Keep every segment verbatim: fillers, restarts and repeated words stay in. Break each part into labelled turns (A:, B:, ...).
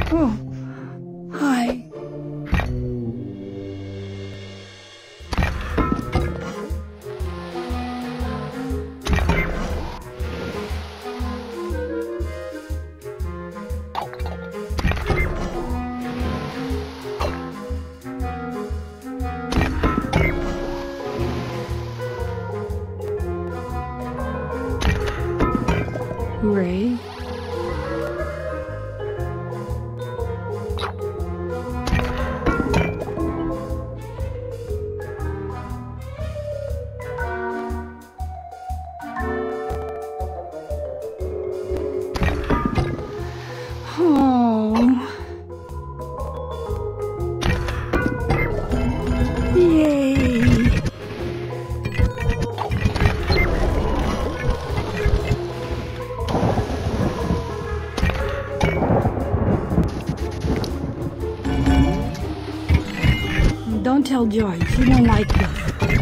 A: Oh, hi. Ray? Oh. Yay. Don't tell Joyce, he won't like this.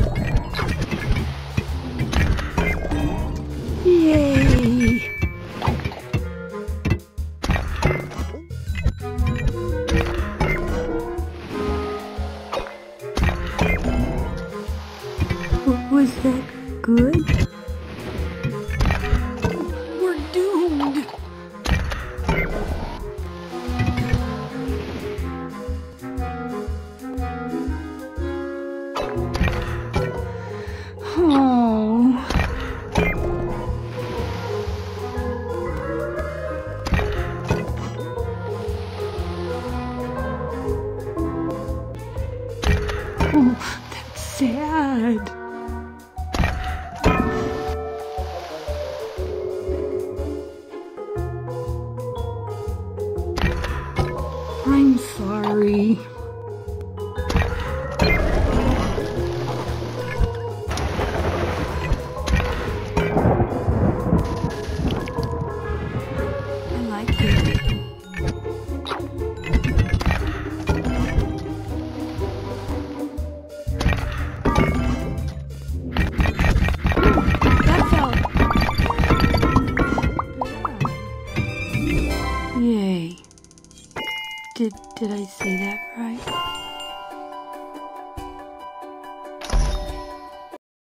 A: Yay! Was that good? We're doomed! Oh. Oh, that's sad. I'm sorry. I like it. That felt bad. Yay. Did did I say that right?